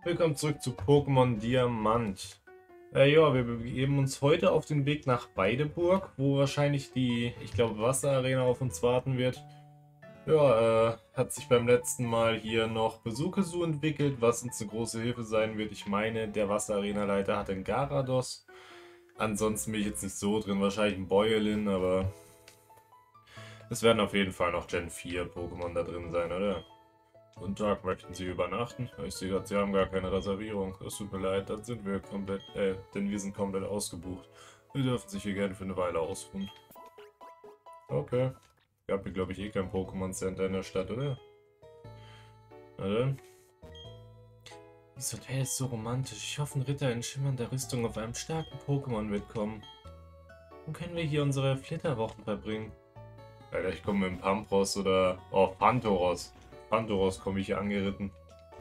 Willkommen zurück zu Pokémon Diamant. Ja, wir begeben uns heute auf den Weg nach Weideburg, wo wahrscheinlich die, ich glaube, Wasserarena auf uns warten wird. Ja, hat sich beim letzten Mal hier noch Besuchesu entwickelt, was uns eine große Hilfe sein wird. Ich meine, der Wasserarena-Leiter hat einen Garados. Ansonsten bin ich jetzt nicht so drin, wahrscheinlich ein Boiolin, aber es werden auf jeden Fall noch Gen 4 Pokémon da drin sein, oder? Guten Tag, möchten Sie übernachten? Ich sehe gerade, Sie haben gar keine Reservierung. Es tut mir leid, dann sind wir komplett, denn wir sind komplett ausgebucht. Sie dürfen sich hier gerne für eine Weile ausruhen. Okay. Gab hier, glaube ich, eh kein Pokémon Center in der Stadt, oder? Na dann. Dieses Hotel ist so romantisch. Ich hoffe, ein Ritter in schimmernder Rüstung auf einem starken Pokémon wird kommen. Dann können wir hier unsere Flitterwochen verbringen. Alter, ich komme mit dem Pampros oder... Oh, Panthoros. Panthoros komme ich hier angeritten.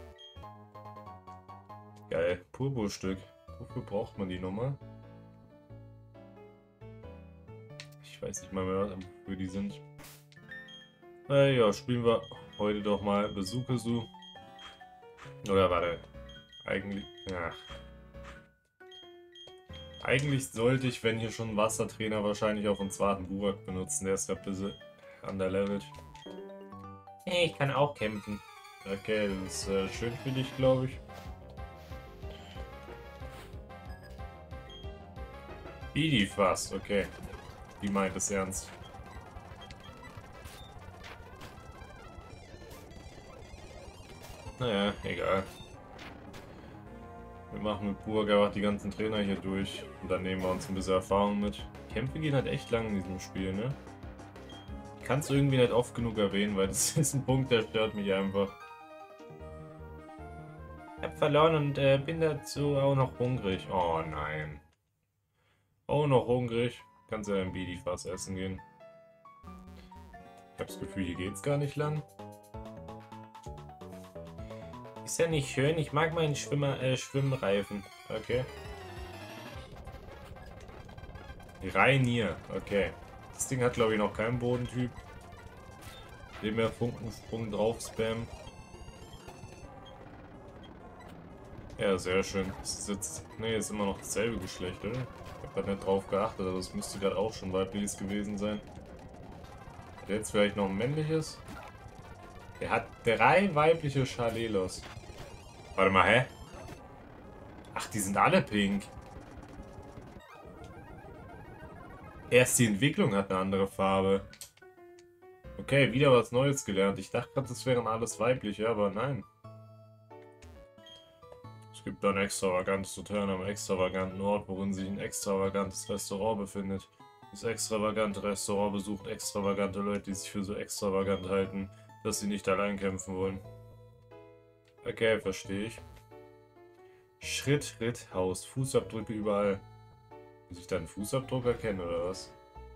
Geil. Purpurstück. Wofür braucht man die Nummer? Ich weiß nicht mal mehr, wofür die sind. Ja, spielen wir heute doch mal Besuchesu. Oder warte. Eigentlich. Ja. Eigentlich sollte ich, wenn hier schon ein Wassertrainer, wahrscheinlich auf uns warten Burak benutzen. Der ist gerade ein bisschen underlevelt. Hey, ich kann auch kämpfen. Okay, das ist schön für dich, glaube ich. Bidi fast, okay. Die meint es ernst. Naja, egal. Wir machen mit Burg einfach die ganzen Trainer hier durch. Und dann nehmen wir uns ein bisschen Erfahrung mit. Kämpfe gehen halt echt lang in diesem Spiel, ne? Ich kann es irgendwie nicht oft genug erwähnen, weil das ist ein Punkt, der stört mich einfach. Ich hab verloren und bin dazu auch noch hungrig. Oh nein. Auch noch hungrig. Kannst ja ein Bidi-Fass essen gehen. Ich hab das Gefühl, hier geht's gar nicht lang. Ist ja nicht schön. Ich mag meinen Schwimmreifen. Okay. Rainier. Okay. Das Ding hat, glaube ich, noch keinen Bodentyp. Dem wir Funkensprung drauf spammen. Ja, sehr schön. Das ist jetzt. Ne, ist immer noch dasselbe Geschlecht, oder? Ich habe gerade nicht drauf geachtet, aber es müsste gerade auch schon weibliches gewesen sein. Hat der jetzt vielleicht noch ein männliches? Der hat 3 weibliche Chalelos. Warte mal, hä? Ach, die sind alle pink. Erst die Entwicklung hat eine andere Farbe. Okay, wieder was Neues gelernt. Ich dachte gerade, das wären alles weibliche, aber nein. Es gibt ein extravagantes Hotel an einem extravaganten Ort, worin sich ein extravagantes Restaurant befindet. Das extravagante Restaurant besucht extravagante Leute, die sich für so extravagant halten, dass sie nicht allein kämpfen wollen. Okay, verstehe ich. Schritt, Haus, Fußabdrücke überall. Muss ich da einen Fußabdruck erkennen oder was?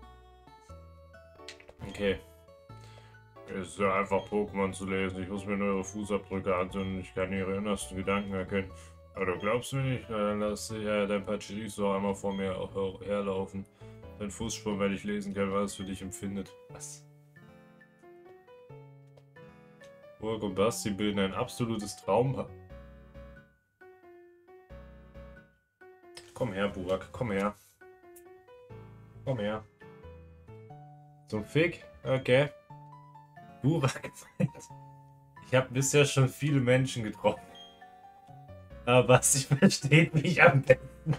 Okay. Es ist ja einfach Pokémon zu lesen. Ich muss mir nur ihre Fußabdrücke ansehen und ich kann ihre innersten Gedanken erkennen. Aber du glaubst mir nicht? Na, dann lass dein Pachirisu einmal vor mir herlaufen. Dein Fußspuren werde ich lesen können, was es für dich empfindet. Was? Burg und Basti bilden ein absolutes Traumpaar. Komm her, Burak, komm her. Komm her. Zum Fick? Okay. Burak. Ich habe bisher schon viele Menschen getroffen. Aber Basti versteht mich am besten.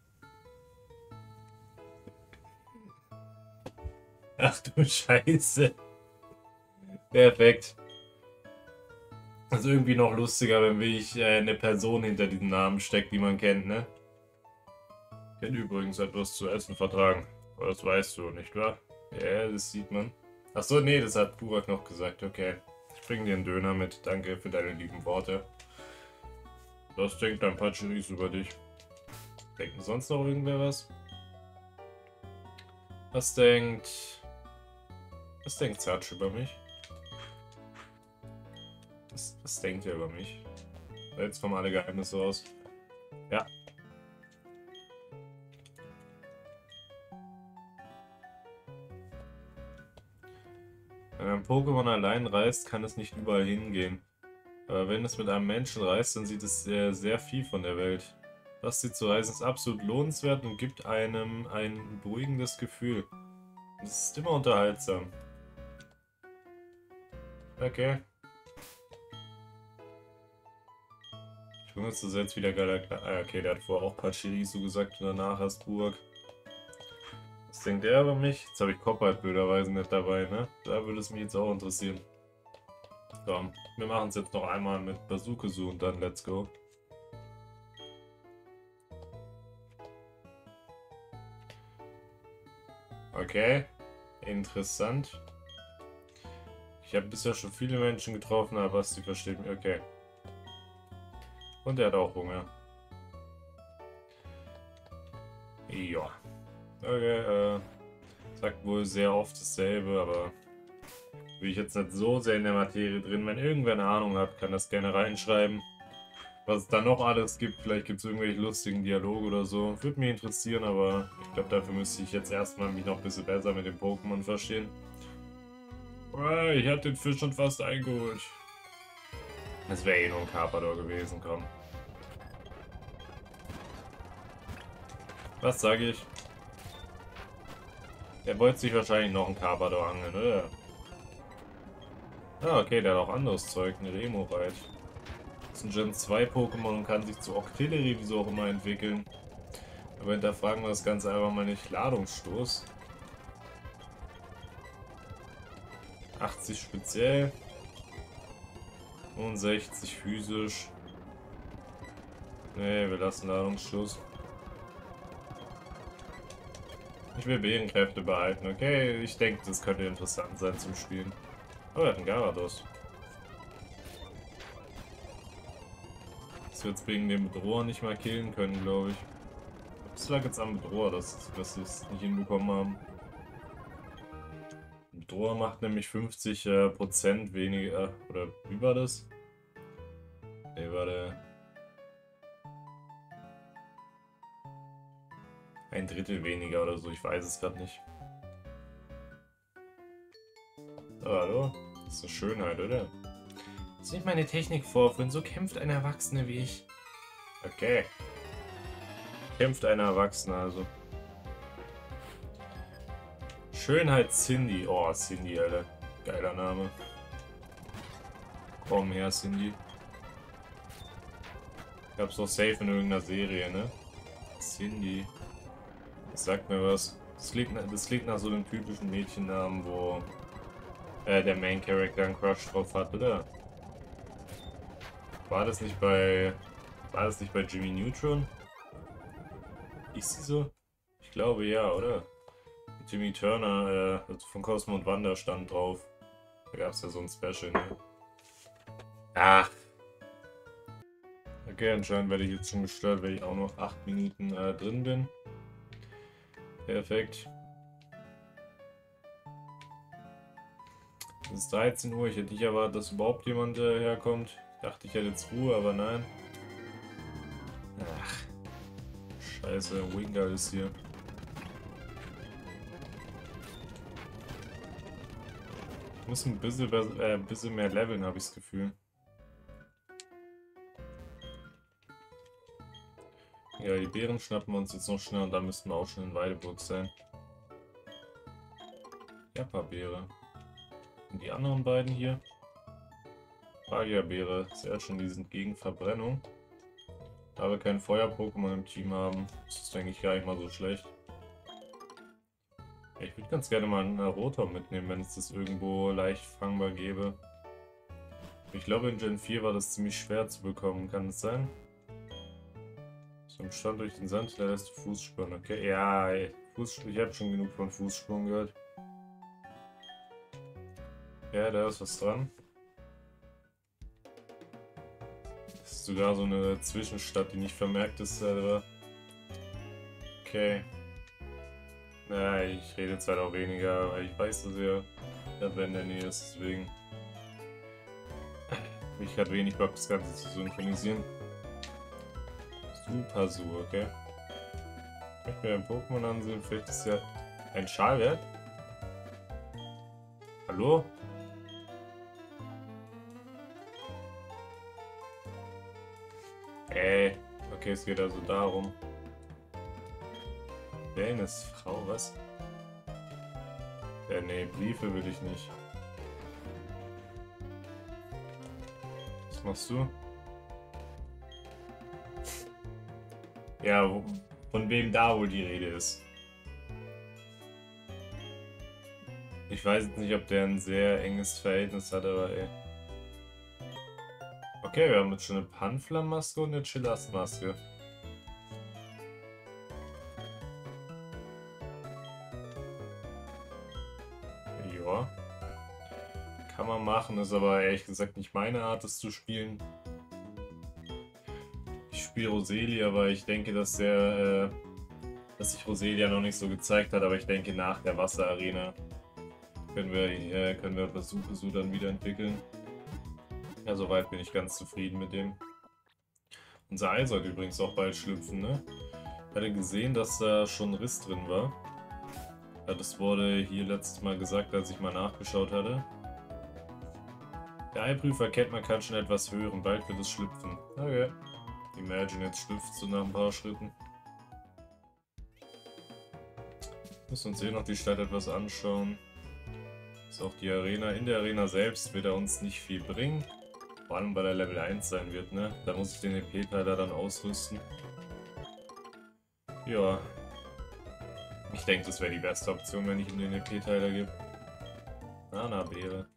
Ach du Scheiße. Perfekt. Das ist irgendwie noch lustiger, wenn wirklich eine Person hinter diesem Namen steckt, die man kennt, ne? Ich kann übrigens etwas zu essen vertragen. Aber das weißt du, nicht wahr? Ja, das sieht man. Achso, nee, das hat Burak noch gesagt. Okay. Ich bring dir einen Döner mit. Danke für deine lieben Worte. Was denkt dein Pachiris über dich? Denken sonst noch irgendwer was? Was denkt... Was denkt Zatsch über mich? Was denkt er über mich? Jetzt kommen alle Geheimnisse raus. Ja. Wenn ein Pokémon allein reist, kann es nicht überall hingehen. Wenn es mit einem Menschen reist, dann sieht es sehr, sehr viel von der Welt. Das sie zu reisen ist absolut lohnenswert und gibt einem ein beruhigendes Gefühl. Es ist immer unterhaltsam. Okay. Ich benutze das jetzt wieder geiler. Okay, der hat vorher auch Pachirisu gesagt und danach Hasburg. Was denkt er über mich? Jetzt habe ich Kopf halt blöderweise nicht dabei, ne? Da würde es mich jetzt auch interessieren. Komm, wir machen es jetzt noch einmal mit Bazookasu und dann let's go. Okay, interessant. Ich habe bisher schon viele Menschen getroffen, aber Basti versteht mich. Okay. Und er hat auch Hunger. Ja. Okay, sagt wohl sehr oft dasselbe, aber bin ich jetzt nicht so sehr in der Materie drin. Wenn irgendwer eine Ahnung hat, kann das gerne reinschreiben. Was es da noch alles gibt, vielleicht gibt es irgendwelche lustigen Dialoge oder so. Würde mich interessieren, aber ich glaube, dafür müsste ich jetzt erstmal mich noch ein bisschen besser mit dem Pokémon verstehen. Ich habe den Fisch schon fast eingeholt. Das wäre eh nur ein Carpador gewesen, komm. Was sage ich? Der wollte sich wahrscheinlich noch einen Carpador angeln, oder? Ah, okay, der hat auch anderes Zeug, eine Remoraid. Das ist ein Gen 2 Pokémon und kann sich zu Octillery, wie so auch immer, entwickeln. Aber hinterfragen wir das Ganze einfach mal nicht. Ladungsstoß. 80 speziell. 65 physisch. Nee, wir lassen Ladungsstoß. Ich will Bärenkräfte behalten, okay? Ich denke, das könnte interessant sein zum Spielen. Oh, er hat einen Gyarados. Das wird es wegen dem Bedroher nicht mal killen können, glaube ich. Das lag jetzt am Bedroher, dass sie es nicht hinbekommen haben. Der Bedroher macht nämlich 50% weniger. Oder wie war das? Ne, warte. Ein Drittel weniger oder so, ich weiß es gerade nicht. Oh, hallo? Das ist eine Schönheit, oder? Das ist nicht meine Technik vorführen, so kämpft ein Erwachsener wie ich. Okay. Kämpft ein Erwachsener also. Schönheit Cindy. Oh, Cindy, Alter. Geiler Name. Komm her, Cindy. Ich hab's doch safe in irgendeiner Serie, ne? Cindy. Das sagt mir was. Das klingt nach so einem typischen Mädchennamen, wo der Main Character einen Crush drauf hat, oder? War das nicht bei Jimmy Neutron? Ist sie so? Ich glaube ja, oder? Jimmy Turner, also von Cosmo und Wanda stand drauf. Da gab es ja so ein Special, ne? Ach. Okay, anscheinend werde ich jetzt schon gestört, weil ich auch noch 8 Minuten drin bin. Perfekt. Es ist 13 Uhr, ich hätte nicht erwartet, dass überhaupt jemand herkommt. Ich dachte, ich hätte jetzt Ruhe, aber nein. Ach. Scheiße, Wingar ist hier. Ich muss ein bisschen mehr leveln, habe ich das Gefühl. Ja, die Beeren schnappen wir uns jetzt noch schnell und dann müssten wir auch schon in Weideburg sein. Jappa-Beere. Und die anderen beiden hier? Pagia-Beere. Sehr schön, die sind gegen Verbrennung. Da wir kein Feuer-Pokémon im Team haben, ist das eigentlich gar nicht mal so schlecht. Ich würde ganz gerne mal einen Rotom mitnehmen, wenn es das irgendwo leicht fangbar gäbe. Ich glaube, in Gen 4 war das ziemlich schwer zu bekommen, kann es sein? So im Stand durch den Sand, da lässt du Fußspuren. Okay, ja, ey. Ich habe schon genug von Fußspuren gehört. Ja, da ist was dran. Das ist sogar so eine Zwischenstadt, die nicht vermerkt ist, selber. Okay. Ja, ich rede jetzt halt auch weniger, weil ich weiß, dass er in der Nähe ist, deswegen. Ich hatte wenig Bock, das Ganze zu synchronisieren. Super Su, okay. Ich möchte mir ein Pokémon ansehen, vielleicht ist ja ein Schal wert. Hallo? Okay, es geht also darum. Dennis Frau, was? Nee, Briefe will ich nicht. Was machst du? Ja, von wem da wohl die Rede ist. Ich weiß jetzt nicht, ob der ein sehr enges Verhältnis hat, aber ey. Okay, wir haben jetzt schon eine Panflam-Maske und eine Chillast-Maske. Ja. Kann man machen, ist aber ehrlich gesagt nicht meine Art, das zu spielen. Ich spiele Roselia, aber ich denke, dass sich Roselia noch nicht so gezeigt hat, aber ich denke, nach der Wasserarena können wir Versuche so dann wieder entwickeln. Ja, soweit bin ich ganz zufrieden mit dem. Unser Ei sollte übrigens auch bald schlüpfen, ne? Ich hatte gesehen, dass da schon ein Riss drin war. Ja, das wurde hier letztes Mal gesagt, als ich mal nachgeschaut hatte. Der Eiprüfer kennt, man kann schon etwas hören. Bald wird es schlüpfen. Okay. Imagine, jetzt schlüpft so nach ein paar Schritten. Müssen uns hier noch die Stadt etwas anschauen. Ist auch die Arena. In der Arena selbst wird er uns nicht viel bringen. Vor allem, weil er Level 1 sein wird, ne? Da muss ich den EP-Teiler dann ausrüsten. Ja. Ich denke, das wäre die beste Option, wenn ich ihm den EP-Teiler gebe. Beere.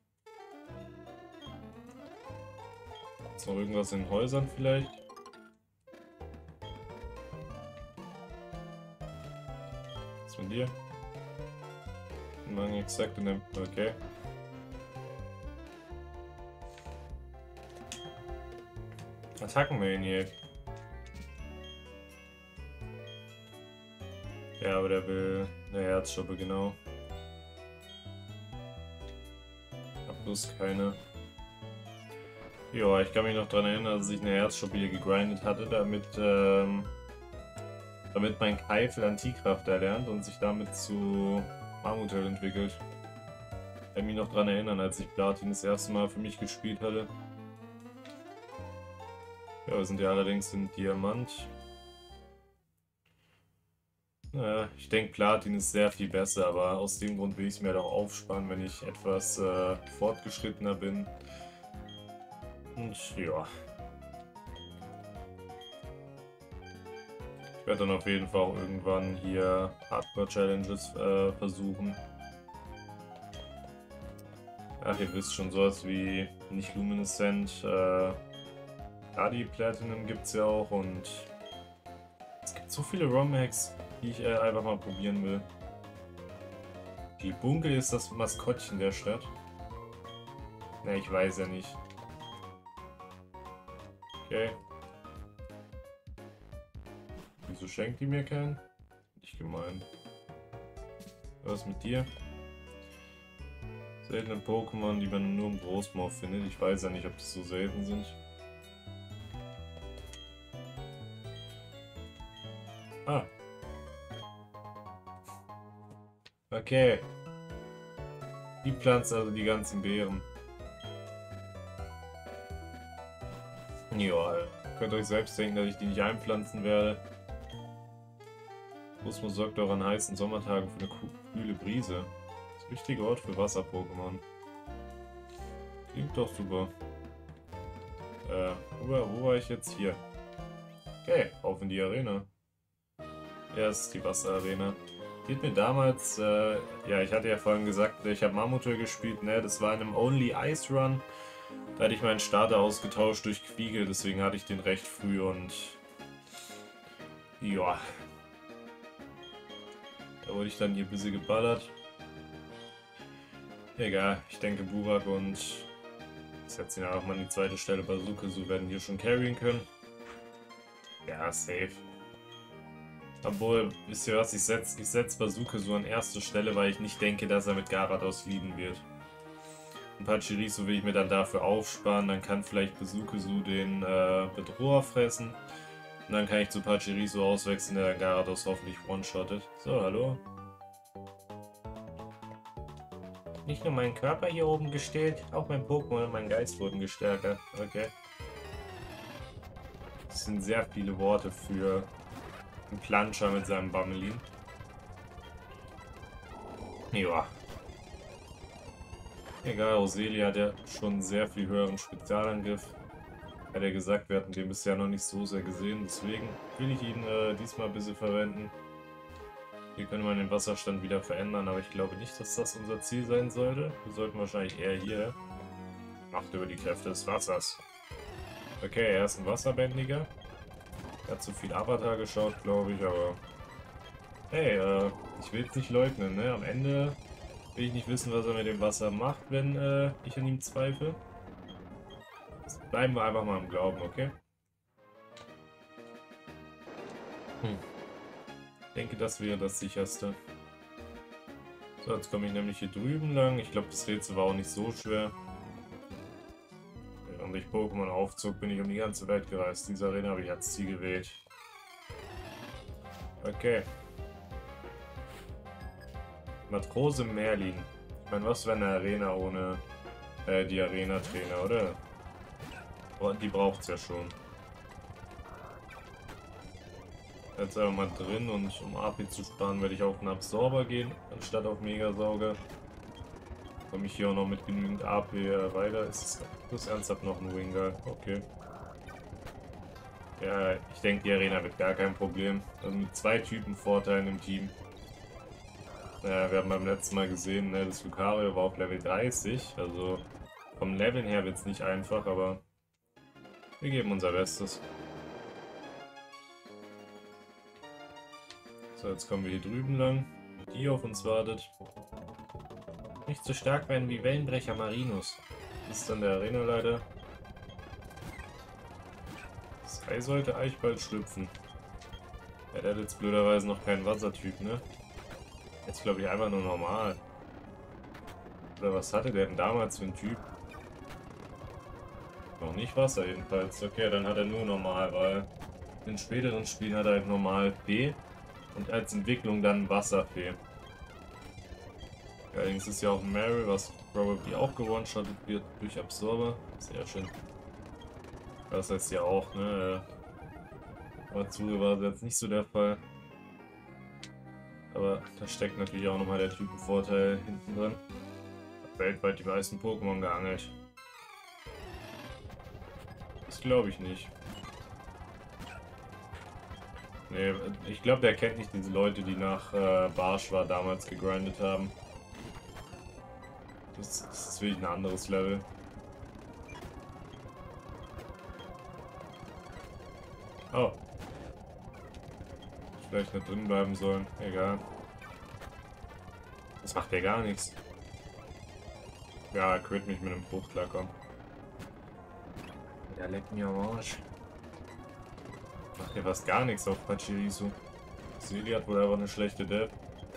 Ist noch irgendwas in den Häusern vielleicht? Was ist mit dir? Mangel exakt in dem. Okay. Attacken wir ihn hier. Ja, aber der will eine Herzschuppe, genau. Hab bloß keine. Ja, ich kann mich noch daran erinnern, dass ich eine Herzschuppe hier gegrindet hatte, damit mein Keifel Antikraft erlernt und sich damit zu Mammutell entwickelt. Ich kann mich noch daran erinnern, als ich Platin das erste Mal für mich gespielt hatte. Ja, wir sind ja allerdings in Diamant. Naja, ich denke, Platin ist sehr viel besser, aber aus dem Grund will ich es mir doch aufsparen, wenn ich etwas fortgeschrittener bin. Und ja. Ich werde dann auf jeden Fall auch irgendwann hier Hardcore-Challenges versuchen. Ach, ihr wisst schon, sowas wie nicht Luminescent, Adi Platinum gibt es ja auch und es gibt so viele ROM-Hacks, die ich einfach mal probieren will. Die Bunkel ist das Maskottchen der Stadt. Ne, ich weiß ja nicht. Okay. Wieso schenkt die mir keinen? Nicht gemein. Was ist mit dir? Seltene Pokémon, die man nur im Großmaul findet. Ich weiß ja nicht, ob das so selten sind. Ah. Okay. Die pflanzt also die ganzen Beeren. Ja, könnt euch selbst denken, dass ich die nicht einpflanzen werde. Kosmos sorgt auch an heißen Sommertagen für eine kühle Brise. Das ist ein wichtiger Ort für Wasser-Pokémon. Klingt doch super. Wo war ich jetzt? Hier. Okay, auf in die Arena. Ja, es ist die Wasserarena. Die hat mir damals, ja, ich hatte ja vorhin gesagt, ich habe Mammutel gespielt, ne, das war in einem Only Ice Run. Da hatte ich meinen Starter ausgetauscht durch Quiegel, deswegen hatte ich den recht früh und ja. Da wurde ich dann hier ein bisschen geballert. Egal, ich denke Burak und ich setze ihn einfach mal an die zweite Stelle. Bazooka-Su werden hier schon carryen können. Ja, safe. Obwohl, wisst ihr was, ich setz Bazooka-Su an erste Stelle, weil ich nicht denke, dass er mit Garados leaden wird. Und Pachirisu will ich mir dann dafür aufsparen, dann kann vielleicht Bazooka-Su den Bedroher fressen. Und dann kann ich zu Pachirisu auswechseln, der dann Garados hoffentlich one-shottet. So, hallo. Nicht nur mein Körper hier oben gestählt, auch mein Pokémon und mein Geist wurden gestärker. Okay. Das sind sehr viele Worte für einen Planscher mit seinem Bammelin. Ja. Egal, Roselia hat ja schon sehr viel höheren Spezialangriff. Hat er gesagt, wir hatten den bisher noch nicht so sehr gesehen. Deswegen will ich ihn diesmal ein bisschen verwenden. Hier können wir den Wasserstand wieder verändern, aber ich glaube nicht, dass das unser Ziel sein sollte. Wir sollten wahrscheinlich eher hier. Macht über die Kräfte des Wassers. Okay, er ist ein Wasserbändiger. Er hat zu viel Avatar geschaut, glaube ich, aber... Hey, ich will es nicht leugnen, ne? Am Ende will ich nicht wissen, was er mit dem Wasser macht, wenn ich an ihm zweifle. Jetzt bleiben wir einfach mal im Glauben, okay? Ich denke, das wäre das sicherste. So, jetzt komme ich nämlich hier drüben lang. Ich glaube, das Rätsel war auch nicht so schwer. Während ich Pokémon aufzog, bin ich um die ganze Welt gereist. Diese Arena habe ich als Ziel gewählt. Okay. Matrose Merlin. Ich meine, was wäre eine Arena ohne die Arena-Trainer, oder? Und die braucht es ja schon. Jetzt einfach mal drin und um AP zu sparen, werde ich auf einen Absorber gehen, anstatt auf Megasauger. Komme ich hier auch noch mit genügend AP weiter. Ist das ernsthaft noch ein Wingull? Okay. Ja, ich denke, die Arena wird gar kein Problem. Also mit 2 Typen Vorteilen im Team. Wir haben beim letzten Mal gesehen, ne, das Lucario war auf Level 30. Also vom Leveln her wird es nicht einfach, aber wir geben unser Bestes. So, jetzt kommen wir hier drüben lang. Die auf uns wartet. Nicht so stark werden wie Wellenbrecher Marinus. Das ist dann der Arenaleiter. Sky sollte eigentlich bald schlüpfen. Ja, der hat jetzt blöderweise noch keinen Wassertyp, ne? Jetzt glaube ich einfach nur normal. Oder was hatte der denn damals für einen Typ? Noch nicht Wasser jedenfalls. Okay, dann hat er nur normal, weil in späteren Spielen hat er halt normal B. Und als Entwicklung dann Wasserfee. Allerdings ist ja auch Meryl, was probably auch gewone-shottet wird durch Absorber. Sehr schön. Das heißt ja auch, ne? Aber zu war das jetzt nicht so der Fall. Aber da steckt natürlich auch nochmal der Typenvorteil hinten drin. Hat weltweit die meisten Pokémon geangelt. Das glaube ich nicht. Nee, ich glaube, der kennt nicht diese Leute, die nach Barschwa damals gegrindet haben. Das ist wirklich ein anderes Level. Oh. Vielleicht nicht drin bleiben sollen. Egal. Das macht ja gar nichts. Ja, quit mich mit einem Fruchtklacker. Ja, leck mir am Arsch. Macht ja fast gar nichts auf Pachirisu. Seli hat wohl aber eine schlechte Dev.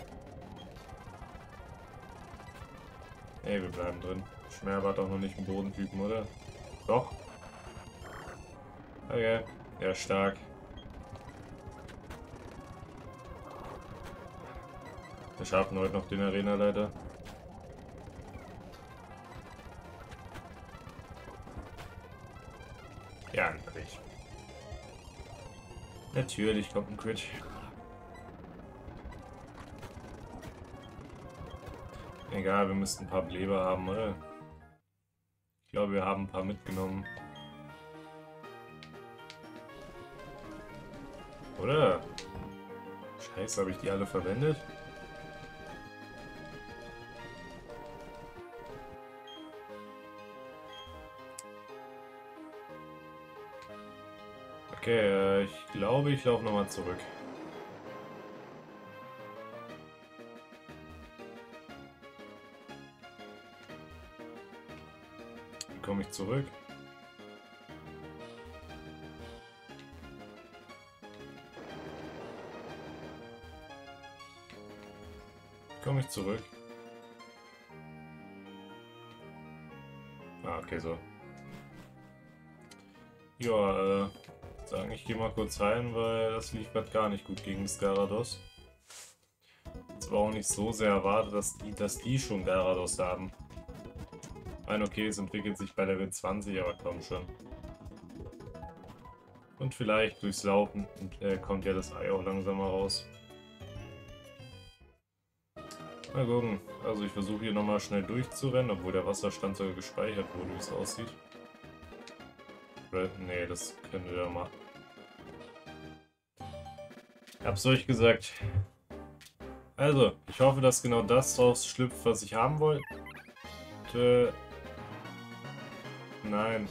Ey, wir bleiben drin. Schmerber hat auch noch nicht einen Bodentypen, oder? Doch. Okay. Ja, stark. Wir schaffen heute noch den Arenaleiter. Ja, ein Crit. Natürlich kommt ein Crit. Egal, wir müssten ein paar Beleber haben, oder? Ich glaube, wir haben ein paar mitgenommen. Oder? Scheiße, habe ich die alle verwendet? Okay, ich glaube, ich laufe nochmal zurück. Wie komme ich zurück? Wie komme ich zurück? Ah, okay, so. Ja, sagen, ich gehe mal kurz rein, weil das lief gerade gar nicht gut gegen Gyarados. Es war auch nicht so sehr erwartet, dass die schon Gyarados haben. Ich meine, okay, es entwickelt sich bei Level 20, aber komm schon. Und vielleicht durchs Laufen kommt ja das Ei auch langsamer raus. Mal gucken. Also ich versuche hier nochmal schnell durchzurennen, obwohl der Wasserstand sogar gespeichert wurde, wie es aussieht. Nee, das können wir ja mal. Ich hab's euch gesagt. Also, ich hoffe, dass genau das draus schlüpft, was ich haben wollte. Nein.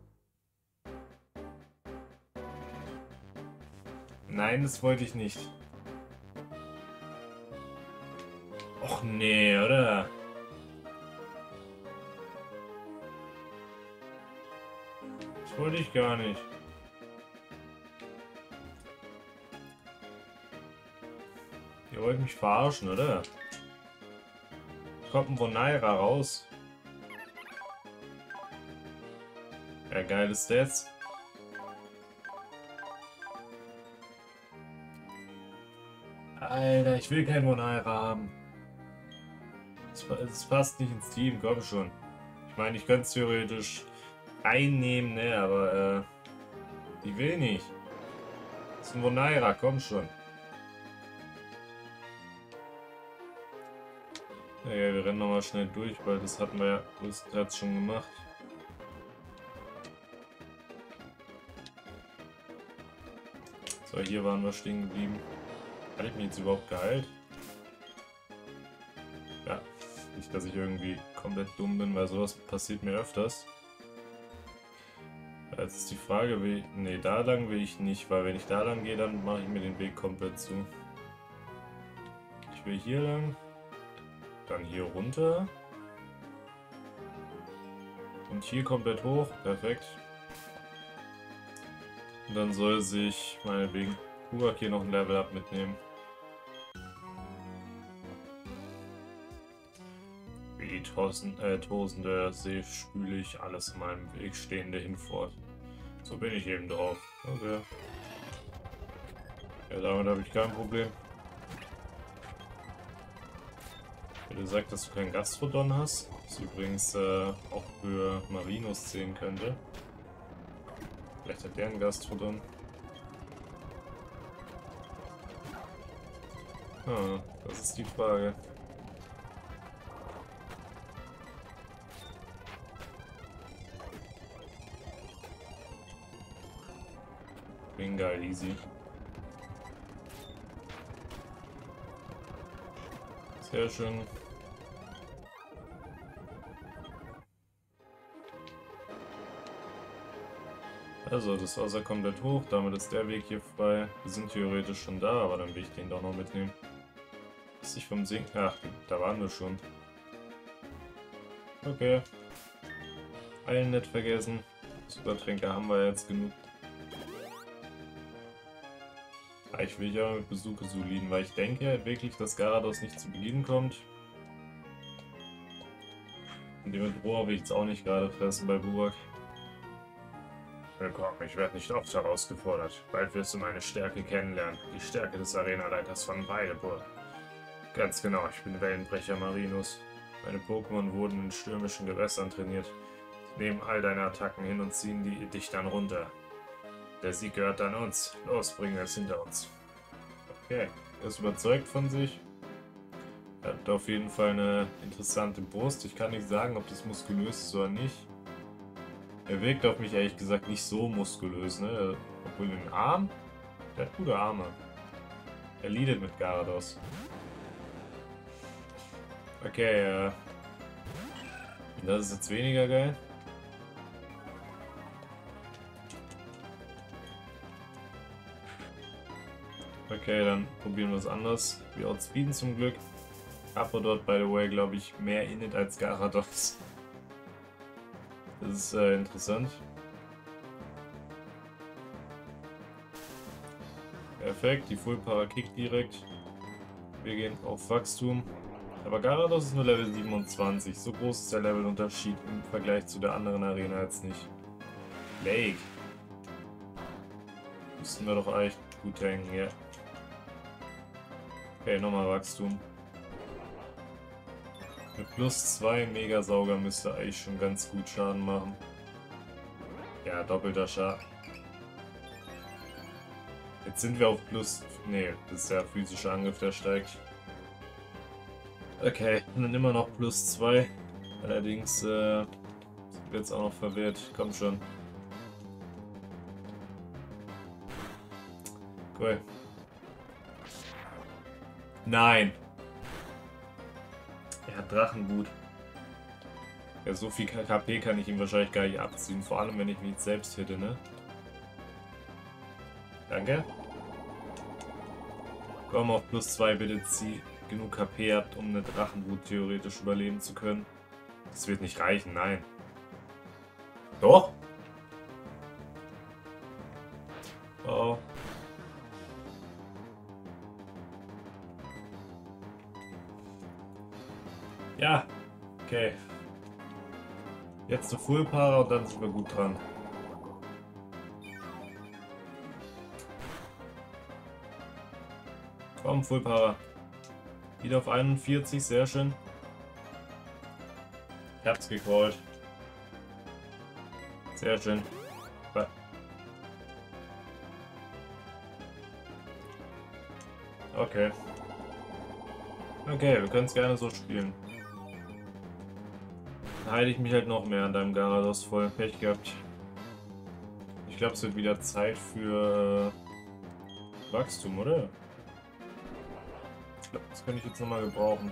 Nein, das wollte ich nicht. Och nee, oder? Das wollte ich gar nicht. Ihr wollt mich verarschen, oder? Kommt ein Bonaira raus. Ja, geil ist das. Alter, ich will kein Bonaira haben. Es passt nicht ins Team, komm schon. Ich meine, ich könnte es theoretisch einnehmen, ne, aber die will nicht. Das ist ein Bonaira, komm schon. Ja, wir rennen nochmal schnell durch, weil das hatten wir ja größtenteils schon gemacht. So, hier waren wir stehen geblieben. Hatte ich mich jetzt überhaupt geheilt? Ja, nicht, dass ich irgendwie komplett dumm bin, weil sowas passiert mir öfters. Jetzt ist die Frage, will ich... Ne, da lang will ich nicht, weil wenn ich da lang gehe, dann mache ich mir den Weg komplett zu. Ich will hier lang. Dann hier runter. Und hier komplett hoch. Perfekt. Und dann soll sich meinetwegen Burak hier noch ein Level Up mitnehmen. Wie tosende See spüle ich alles in meinem Weg stehende hinfort. So bin ich eben drauf. Okay. Ja, damit habe ich kein Problem. Du sagst, dass du keinen Gastrodon hast, was übrigens auch für Marinus zählen könnte. Vielleicht hat der einen Gastrodon. Ah, das ist die Frage. Bin geil, easy. Sehr schön. Also, das Wasser komplett hoch, damit ist der Weg hier frei. Wir sind theoretisch schon da, aber dann will ich den doch noch mitnehmen. Ist ich vom Sinken? Ach, da waren wir schon. Okay. Eilen nicht vergessen. Supertränke haben wir jetzt genug. Ich will ja mit Besuche soliden, weil ich denke wirklich, dass Garados nicht zu Beginn kommt. Und den mit Rohr will ich jetzt auch nicht gerade fressen bei Burak. Willkommen, ich werde nicht oft herausgefordert. Bald wirst du meine Stärke kennenlernen. Die Stärke des Arenaleiters von Weideburg. Ganz genau, ich bin Wellenbrecher Marinus. Meine Pokémon wurden in stürmischen Gewässern trainiert. Sie nehmen all deine Attacken hin und ziehen dich dann runter. Der Sieg gehört dann uns. Los, bringen wir es hinter uns. Okay, er ist überzeugt von sich. Er hat auf jeden Fall eine interessante Brust. Ich kann nicht sagen, ob das muskulös ist oder nicht. Er wirkt auf mich ehrlich gesagt nicht so muskulös, ne? Obwohl den Arm, der hat gute Arme. Er leadet mit Garados. Okay, das ist jetzt weniger geil. Okay, dann probieren wir es anders. Wir outspeeden zum Glück. Apodot, by the way, glaube ich, mehr Init als Garados. Das ist interessant. Perfekt, die Full Power kickt direkt. Wir gehen auf Wachstum. Aber Garados ist nur Level 27. So groß ist der Levelunterschied im Vergleich zu der anderen Arena jetzt nicht. Lake. Müssten wir doch echt gut tanken, ja. Okay, nochmal Wachstum. Mit plus 2 Megasauger müsste eigentlich schon ganz gut Schaden machen. Ja, doppelter Schaden. Jetzt sind wir auf plus... Nee, das ist ja physischer Angriff, der steigt. Okay, und dann immer noch plus 2. Allerdings sind wir jetzt auch noch verwirrt. Komm schon. Cool. Nein. Er hat Drachenwut. Ja, so viel KP kann ich ihm wahrscheinlich gar nicht abziehen. Vor allem, wenn ich mich selbst hitte, ne? Danke. Komm auf plus 2, bitte zieh genug KP habt, um eine Drachenwut theoretisch überleben zu können. Das wird nicht reichen, nein. Doch? Oh. Ja, okay. Jetzt eine Full-Para und dann sind wir gut dran. Komm, Full-Para. Wieder auf 41, sehr schön. Ich hab's gecallt. Sehr schön. Okay. Okay, wir können es gerne so spielen. Dann halte ich mich halt noch mehr an deinem Garados voll. Pech gehabt. Ich glaube, es wird wieder Zeit für Wachstum, oder? Ich glaube, das könnte ich jetzt nochmal gebrauchen.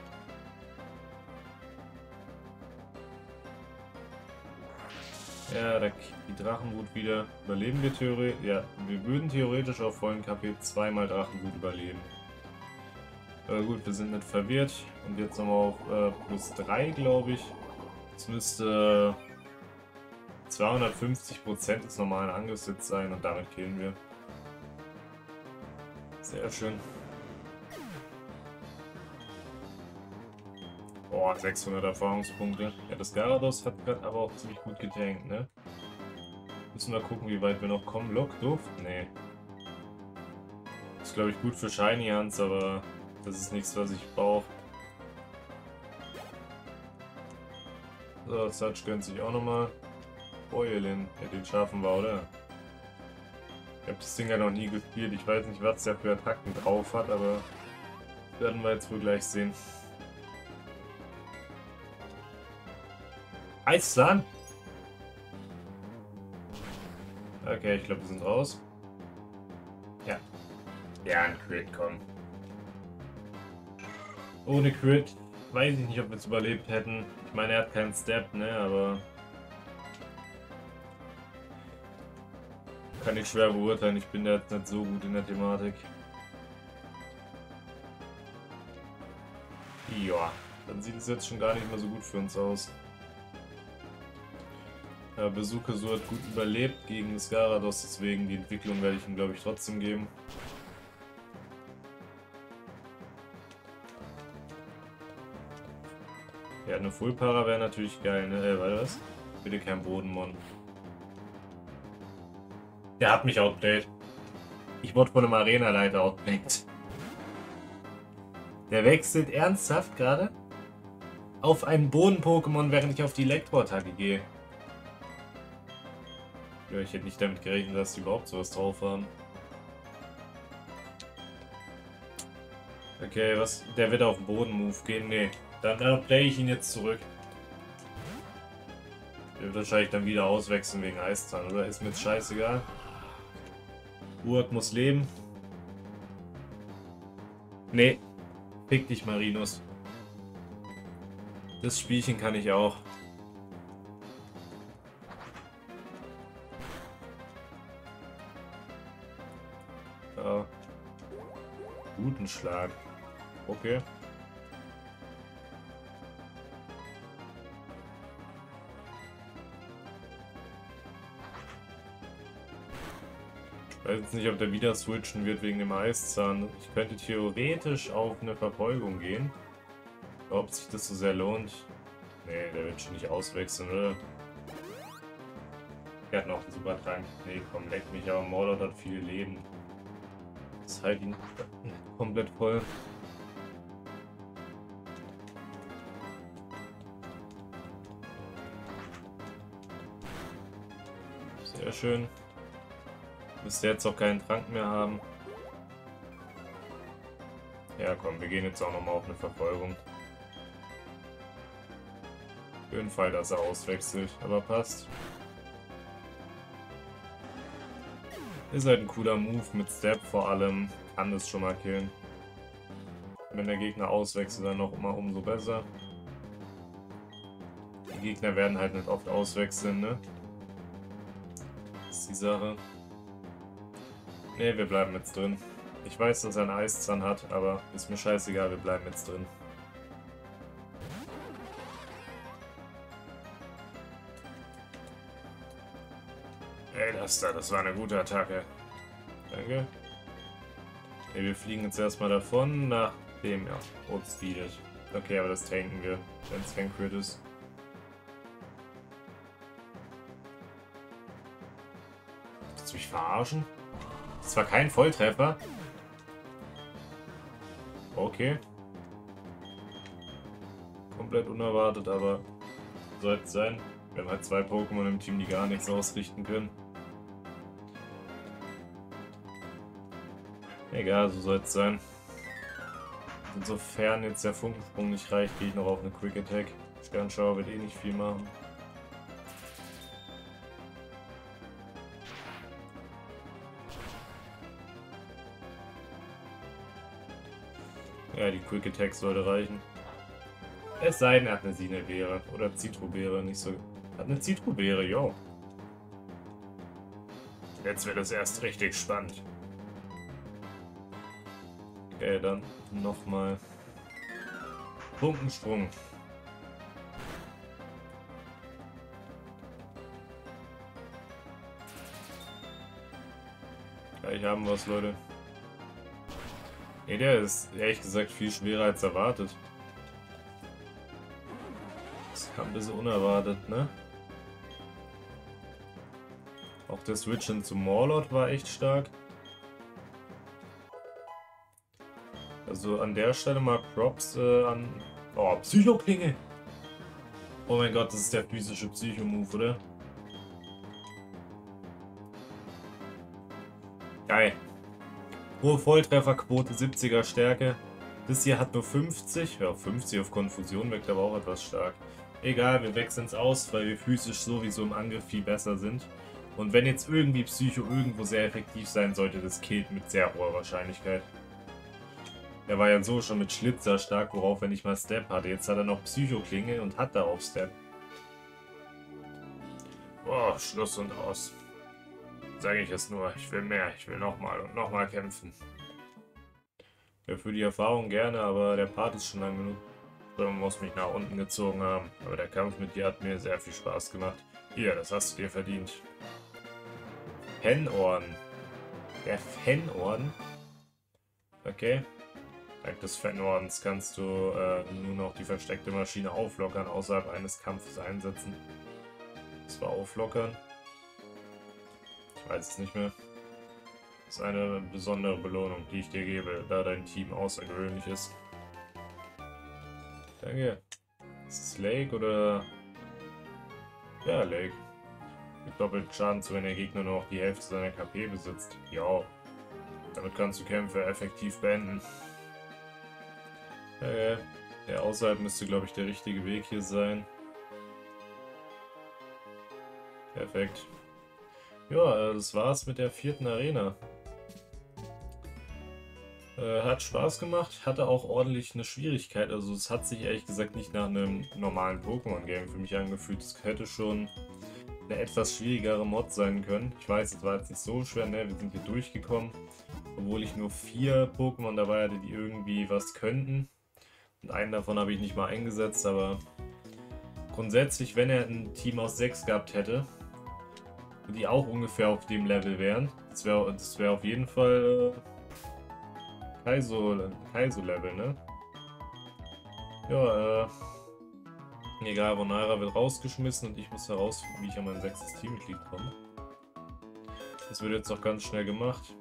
Ja, die Drachenwut wieder. Überleben wir theoretisch. Ja, wir würden theoretisch auf vollen KP zweimal Drachenwut überleben. Gut, wir sind nicht verwirrt. Und jetzt nochmal auf plus 3, glaube ich. Das müsste 250% des normalen Angriffs jetzt sein und damit killen wir. Sehr schön. Boah, 600 Erfahrungspunkte. Ja, das Garados hat gerade aber auch ziemlich gut getankt, ne? Müssen wir gucken, wie weit wir noch kommen. Lockduft? Nee. Ist, glaube ich, gut für Shiny Hands, aber das ist nichts, was ich brauche. So, Satch gönnt sich auch nochmal. Boilin. Ja, den schaffen wir, oder? Ich habe das Ding ja noch nie gespielt. Ich weiß nicht, was der für Attacken drauf hat, aber werden wir jetzt wohl gleich sehen. Eisland? Okay, ich glaube, wir sind raus. Ja. Ja, ein Crit, komm. Ohne Crit weiß ich nicht, ob wir es überlebt hätten. Ich meine, er hat keinen Step, ne, aber... Kann ich schwer beurteilen. Ich bin da jetzt nicht so gut in der Thematik. Ja, dann sieht es jetzt schon gar nicht mehr so gut für uns aus. Besucher hat gut überlebt gegen das Garados, deswegen die Entwicklung werde ich ihm, glaube ich, trotzdem geben. Ja, eine Full-Para wäre natürlich geil, ne? Warte, was? Bitte kein Bodenmon. Der hat mich outplayed. Ich wurde von einem Arena-Leiter outplayed. Der wechselt ernsthaft gerade auf einen Boden-Pokémon, während ich auf die Elektro-Attacke gehe. Ja, ich hätte nicht damit gerechnet, dass die überhaupt sowas drauf haben. Okay, was? Der wird auf den Boden-Move gehen? Nee. Dann play ich ihn jetzt zurück. Der wird wahrscheinlich dann wieder auswechseln wegen Eiszahn, oder? Ist mir jetzt scheißegal. Urk muss leben. Nee. Fick dich, Marinus. Das Spielchen kann ich auch. Ja. Guten Schlag. Okay. Ich weiß jetzt nicht, ob der wieder switchen wird wegen dem Eiszahn. Ich könnte theoretisch auf eine Verfolgung gehen. Ob sich das so sehr lohnt. Nee, der wird schon nicht auswechseln, oder? Der hat noch einen super Trank. Nee, komm, leck mich, aber Mordor hat viel Leben. Das halt ihn komplett voll. Sehr schön. Müsste jetzt auch keinen Trank mehr haben. Ja, komm, wir gehen jetzt auch nochmal auf eine Verfolgung. Für den Fall, dass er auswechselt, aber passt. Ist halt ein cooler Move mit Step vor allem. Kann das schon mal killen. Wenn der Gegner auswechselt, dann noch immer umso besser. Die Gegner werden halt nicht oft auswechseln, ne? Das ist die Sache. Ne, wir bleiben jetzt drin. Ich weiß, dass er einen Eiszahn hat, aber ist mir scheißegal, wir bleiben jetzt drin. Ey, das war eine gute Attacke. Danke. Ne, wir fliegen jetzt erstmal davon, nachdem er outspeedet. Okay, aber das tanken wir, wenn es kein Crit ist. Willst du mich verarschen? Das war kein Volltreffer. Okay. Komplett unerwartet, aber sollte es sein. Wir haben halt zwei Pokémon im Team, die gar nichts ausrichten können. Egal, so soll es sein. Insofern jetzt der Funkensprung nicht reicht, gehe ich noch auf eine Quick Attack. Sternschauer wird eh nicht viel machen. Ja, die Quick Attack sollte reichen. Es sei denn, er hat eine Sinebeere oder Zitrobeere, nicht so. Hat eine Zitrobeere, jo. Jetzt wird es erst richtig spannend. Okay, dann nochmal Funkensprung. Gleich haben wir es, Leute. Ne, der ist ehrlich gesagt viel schwerer als erwartet. Das kam ein bisschen unerwartet, ne? Auch der Switch hin zum Morlord war echt stark. Also an der Stelle mal Props an... Oh, Psychoklinge! Oh mein Gott, das ist der physische Psycho-Move, oder? Geil. Hohe Volltrefferquote, 70er Stärke. Das hier hat nur 50. Ja, 50 auf Konfusion wirkt aber auch etwas stark. Egal, wir wechseln es aus, weil wir physisch sowieso im Angriff viel besser sind. Und wenn jetzt irgendwie Psycho irgendwo sehr effektiv sein sollte, das killt mit sehr hoher Wahrscheinlichkeit. Er war ja so schon mit Schlitzer stark, worauf er nicht mal Step hatte. Jetzt hat er noch Psychoklinge und hat da auch Step. Boah, Schluss und aus. Sage ich es nur, ich will mehr, ich will nochmal und nochmal kämpfen. Ja, für die Erfahrung gerne, aber der Part ist schon lang genug. Man muss mich nach unten gezogen haben. Aber der Kampf mit dir hat mir sehr viel Spaß gemacht. Hier, das hast du dir verdient. Fenorden. Der Fenorden? Okay. Dank des Fenordens kannst du nur noch die versteckte Maschine auflockern, außerhalb eines Kampfes einsetzen. Das war auflockern. Ich weiß es nicht mehr. Das ist eine besondere Belohnung, die ich dir gebe, da dein Team außergewöhnlich ist. Danke. Ist es Lake oder... Ja, Lake. Gibt doppelt Schaden zu, wenn der Gegner nur noch die Hälfte seiner KP besitzt. Ja. Damit kannst du Kämpfe effektiv beenden. Der außerhalb müsste, glaube ich, der richtige Weg hier sein. Perfekt. Ja, das war's mit der 4. Arena. Hat Spaß gemacht, hatte auch ordentlich eine Schwierigkeit. Also es hat sich ehrlich gesagt nicht nach einem normalen Pokémon-Game für mich angefühlt. Es hätte schon eine etwas schwierigere Mod sein können. Ich weiß, es war jetzt nicht so schwer, ne? Wir sind hier durchgekommen. Obwohl ich nur 4 Pokémon dabei hatte, die irgendwie was könnten. Und einen davon habe ich nicht mal eingesetzt, aber grundsätzlich, wenn er ein Team aus 6 gehabt hätte, die auch ungefähr auf dem Level wären, das wär auf jeden Fall Kaizo-Level, ne? Ja, egal, Bonaira wird rausgeschmissen und ich muss herausfinden, wie ich an mein 6. Teammitglied komme. Das wird jetzt auch ganz schnell gemacht.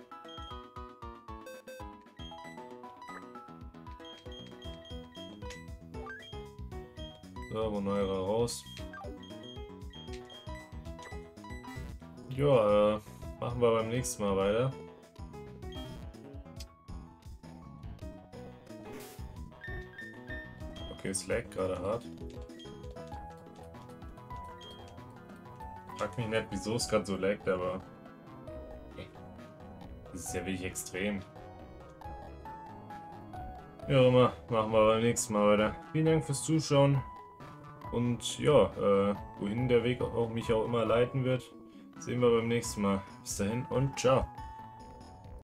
So, Bonaira raus. Ja, machen wir beim nächsten Mal weiter. Okay, es lag gerade hart. Frag mich nicht, wieso es gerade so laggt, aber... Das ist ja wirklich extrem. Ja, immer, machen wir beim nächsten Mal weiter. Vielen Dank fürs Zuschauen. Und ja, wohin der Weg auch mich auch immer leiten wird, sehen wir beim nächsten Mal. Bis dahin und ciao.